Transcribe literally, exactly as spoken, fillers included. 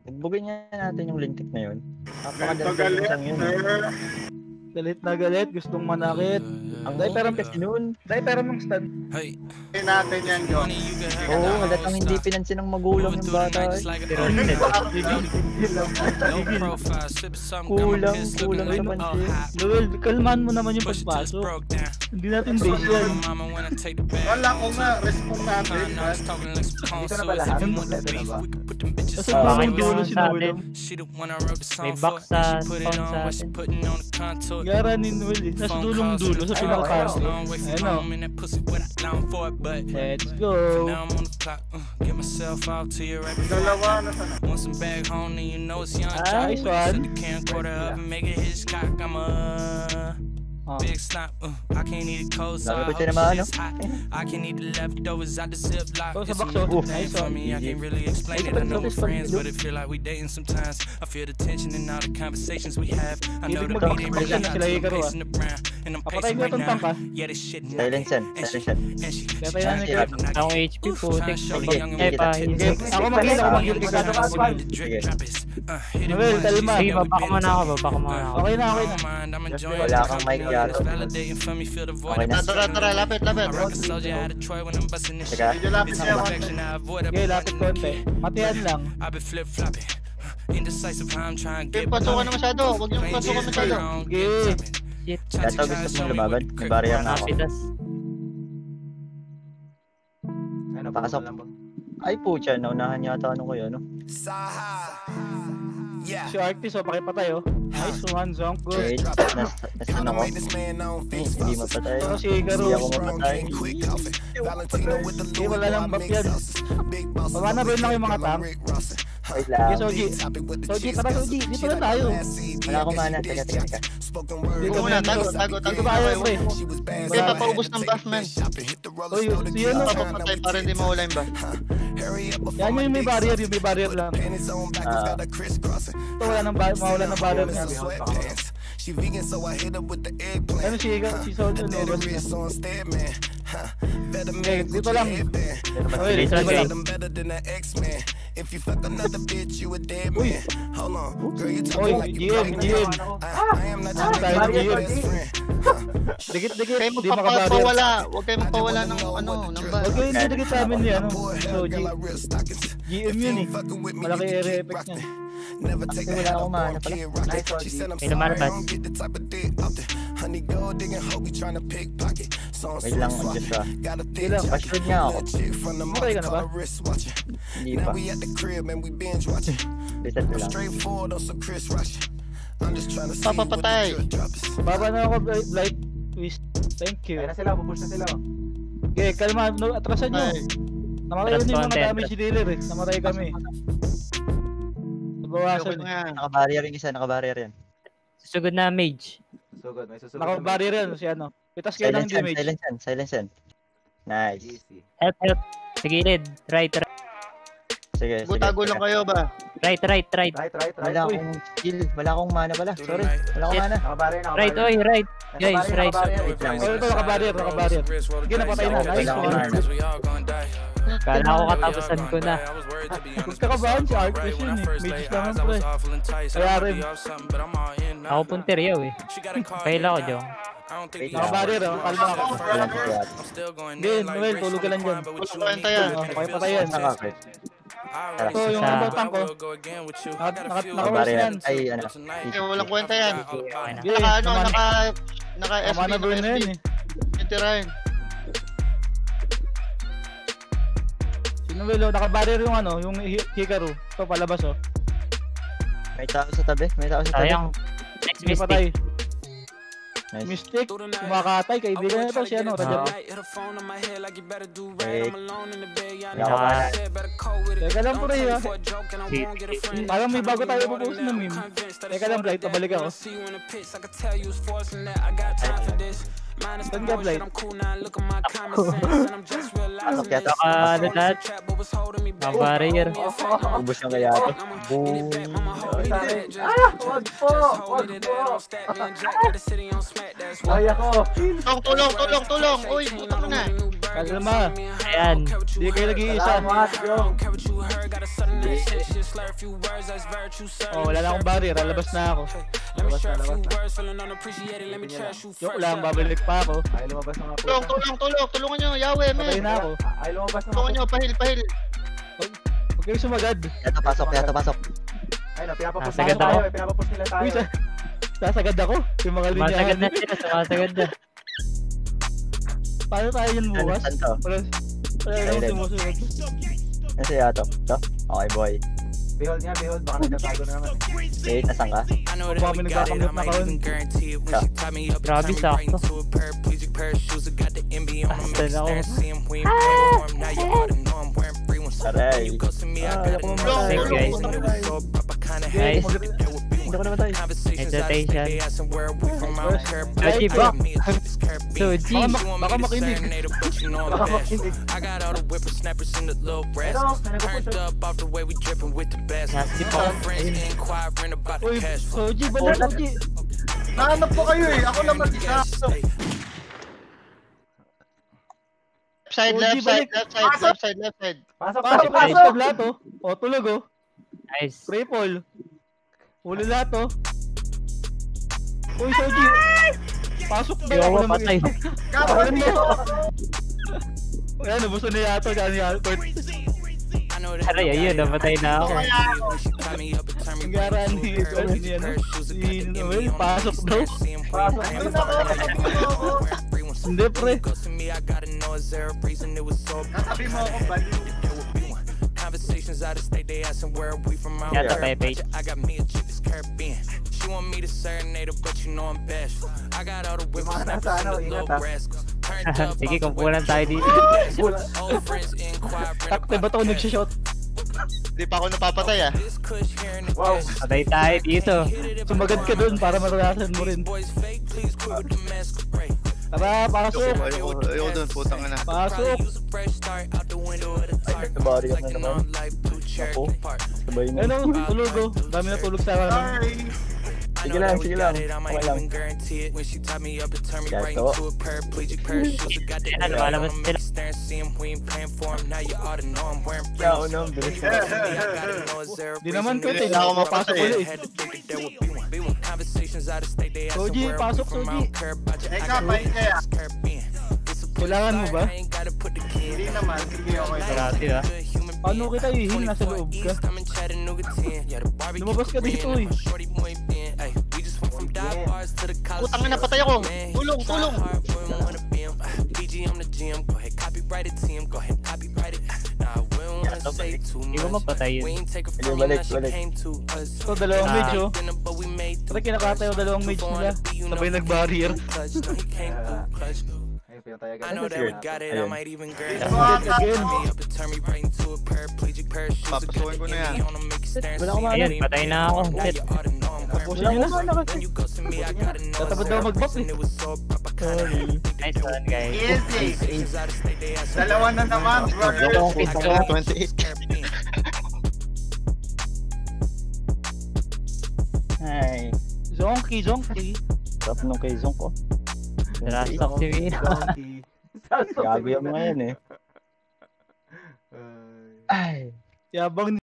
Bugbugin nga natin yung lintik na yun. Napakadali lang yun. Galit na galit, gustong manakit. Ang diaperam kasi noon. Diaperam ng stand. Hey. Hindi natin yan, John. Oo, halatang hindi pinansin ng magulang yung bata. Kulang, kulang sa pansin. Noel, kalmahan mo naman yung pagpasok. Hindi natin base yan. Wala ko nga, respond natin. Dito na ba lahat? Kompleto na ba? Kasi parang dulo si Noel. May box sa spawn sa atin. Gara ni Noel eh. Nasa dulong dulo sa pinaka-country. Ayan o. Let's go. Dalawa na sana. Nice one. Oh. Big snap, uh, I can't eat it cold, so I hope it's hot. I can eat the leftovers out the ziplock. It's a new thing for me, I can't really explain it. I know we're friends, but it feel like we dating sometimes. I feel the tension in all the conversations we have. I know the beat ain't really hot, so I'm pacing around. And I'm pacing right now. Yeah, this shit Silence yan, silence yan. Ang H P po, eh pa. Ako mag-heal, ako mag-heal. Noel, kalma. Sige, baka muna ako, baka muna ako. Okay na, okay na. Wala kang mic yato. Okay na. Tara, tara, lapit, lapit. Teka. Medyo lapit siya ako. Okay, lapit konti. Matihan lang. Hindi, pasukan na masyado. Huwag niyong pasukan masyado. Okay. Yato, gusto mong lumaban? May barrier na ako. Ano, Pasok. Ay po siya, naunahan yata ano kayo, no? Si Artis, o pakipatay o. Nice one, Zonk. Wait, nasan ako? Eh, hindi mapatay. Pero si Garo. Hindi ako mapatay. Hindi, wala lang buff yan. Baba na rin lang yung mga tank. Wait lang. Okay, Soji. Soji, tara Soji. Dito na tayo. Wala akong mana. Teka, teka, teka. Dito muna, tago, tago, tago tayo, pre. Hindi, papaubos ng buff, man. Uy, si yun o. Papapatay para hindi mawala yung buff. Yan yung may barrier, yung may barrier lang. Ah, Ito, wala nang mawala ng barrier niya. Ano si si Soji, nervous niya. Okay, dito lang. Okay, dito lang. Uy! Uy, G M, G M. Ah! Tayo ng G M. Dikit, dikit. Kayo Di makabarrier. magpapawala. Huwag kayo magpawala ng ano, ng buff. Huwag kayo hindi dikit sa amin yan. So, G M yun eh. Malaki area effect niya. kasi wala akong mana pala. May lumalabas. Wait lang, adjust ka. Hindi lang. Password niya ako. Matay ka na ba? Hindi pa. Reset ko lang. Papapatay. Baba na ako, Blight. Twist. Thank you. Kaya na sila, pupush na sila. Okay, kalma. No, atrasan nyo. Namatay yun yung mga damage dealer eh. Namatay kami. Nabawasan eh. Naka-barrier yung isa, naka-barrier yan. Susugod na mage. Susugod, may susugod. Naka-barrier yan si ano. Pitas kayo ng Silence yan, damage. silence yan, silence yan. Nice. Easy. Help, help. Sa gilid. Right, right. Sige, sige. Tago lang kayo ba? Right, right, right. Right, right, right. Wala akong skill, wala akong mana pala. Sorry, wala akong mana. Nakabarrier, nakabarrier. Right, oy, right. Guys, right. Wait lang, Oh, wait ito lang. naka-barrier, naka-barrier. Sige, napatay na. Nice Wala akong one. mana. Kala ko katapusan ko na. Huwag ka kabahan si Arctis yun eh. Mages naman pre. Kaya rin. Ako punteriyaw eh. Kaila ko, Jong. Wait lang. Naka-barrier oh. Kalma ako. Wala akong kiyat. Hindi, Noel, tulog ka lang dyan. Walang kwenta yan. Oh, pakipatay yan. Nakakit. Ito, yung Sa- ano tank ko. Naka-rest Naka-barrier. yan. Ay, ano. Eh, walang kwenta yan. Okay na. Sige, Naka ano, naman- naka... Naka S B, Tama na burn na naka yun S B. eh. Yung tirahin. Si Noel, oh, naka-barrier yung ano, yung Hi- Hikaru. Ito, palabas oh. May tao sa tabi, may tao sa tabi. Sayang. Next Hindi patay. mistake. Nice. Mystic, kumakatay, kaibigan na to si ano, Rajab. Wait. Wala akong mana. Teka lang pre ha. Parang may bago tayo pupost na meme. Teka lang Blight, pabalik ako. Saan ka, Blight? Pasok yata. Saka ano lahat? Mga barrier. Ubus yung kaya ito. Boom. Ah! Wag po! Wag po! Ay ako! Tulong, tulong, tulong, tulong. Uy, putak na. Kalma. Ayan. Di kayo nag-iisa. Salamat, Jong! Oh, wala na akong barrier. Lalabas na ako. Labas na, labas na. Joke lang, babalik pa ako. Ay, lumabas na nga po. Tulong, tulong, tulong. Tulungan nyo, Yahweh, Patay men. na ako. Ay, lumabas na Tulungan nyo, pahil, pahil. Huwag kayo sumagad. Yata pasok, yata pasok. Ay, no, pinapapos Nasagad tayo. ako. eh, Pinapapos nila tayo. Uy, sa sasagad ako. Yung mga Sumasagad linyahan. na sila, sumasagad na. Paano tayo yun bukas? Saan to? Wala, wala lang Silent. sumusunod. Ano siya ito? Ito? Okay, boy. Behold nga, behold. Baka nagtatago na naman. Wait, nasan ka? I know Huwag that kami we got it, I nagkakamit na might kaon. even guarantee it. When she tied me up, Grabe, turned me right sakto. into a paraplegic pair of shoes. I got the N B A on them, Basta na ako. staring, see 'em, we ain't playing for 'em. Now you ought to know I'm wearing free ones. Aray. You go to me, I Ah, gotta ako know. mamatay. It Guys. was so rough, I kinda had Guys. to figure that would be Hindi ko one. na matay. Conversations out of state, Hesitation. they asking where we from, I don't care. Soji, I bak. got me a chick that's Caribbean. Soji. You want Baka me to makinig. serenade her, but you know I'm Baka bad. makinig. I got all the whippersnappers in the little Pero, rascals. may nagpo-push Turned up. up off the way we dripping with the best. Nasty pa. All friends inquiring about the Uy, cash flow. Soji, bala, Soji. Nahanap po kayo eh. Ako lang mag-isa. Left side, Uy, left di side, balik. left side, left side, left side. Pasok, Pasok, pasok, pasok. pasok! Lahat oh. O, tulog oh. Nice. Triple. Huli lahat oh. Uy, Soji. Pasok na. Di ako Wala mapatay. Kapalan mo. Ayan, nabuso na yata. Gani Albert. Aray, ayun, napatay na ako. Ang garaan ni Edward, ni ano, si Noel, pasok daw. Pasok. Hindi, pre. Sabi mo ako, baliw. Conversations out of state, they asking where we from. I Yata don't tayo, care. Paige. I got me a chick that's Caribbean. She want me to serenade her, but you know I'm bashful. I got all the whippersnappers nasa ano, and the ingat, little ah. rascals. Turned up Sige, off the kumpunan way tayo we dito. dripping. Old friends inquiring Takte ba about ito the cash nagsishot? Di pa ako napapatay ah. This kush here in the Wow. dash. Patay tayo dito. Sumagad ka dun para maranasan mo rin. Boys fake, please quit with the masquerade. Tara, pasok. Ayoko, ayoko dun, putang ina. Pasok. Use a fresh start out the window of the car. nabari Like na an naman. all-life blue Cherokee Park. Sabay mo. Ano, tulog oh. Dami na tulog sa akin. I Sige know lang, that we sige got lang. it, I might Okay lang. even guarantee it. When she tied me up and turned me Guys, right to. into a paraplegic pair of shoes. I got the Ayan, lumalabas sila. staring, see 'em, we ain't paying for 'em. Now you ought to know I'm wearing free Yeah, ones. no, bilis When you mo. go to me, I gotta know is there a Di reason naman ko, that eh. it's Ako so mapasok rough? eh. I had to think that there would be one. Be one. Conversations out of state, they asking Soji, where we pasok, from. I Soji. don't care about you. I Eka, got pahinga me kaya. a Caribbean. It's a Kailangan mo ba? I ain't gotta put the key in. Hindi naman, sige okay. Marati ah. Paano kita ihin? Nasa loob ka. Lumabas ka dito eh. Putang ina, patay ako. Tulong, tulong. P G, I'm the G M. Go ahead, copyright it, team. Go ahead, copyright it. Nah, we don't wanna say too Hindi ko much. mapatay We yun. ain't take a Sige, from you, balik, now she balik. came to us. Ito, dalawang Ah. mage oh. But we made Pati kinakatay yung dalawang mage nila. Sabay nag-barrier. clutch. No, he came through clutch. Ayun, pinatayagan. I know that we got it, I Ayun. might even Again, guarantee again. me up and turn me right into a paraplegic pair of shoes. Papasukin ko na yan. Wala akong Ayun, patay na ako. Shit. Tapusin nyo na. Tatabad daw mag-buff eh. Sorry. Nice one, guys. Easy. Dalawa na naman, brother. twenty-eight. Ay, Zonky, zonky. sarap nung kay Zonk ko. Last talk si Vina. Zonky. Gago yung mga yan eh. Ay. Ay. Yabang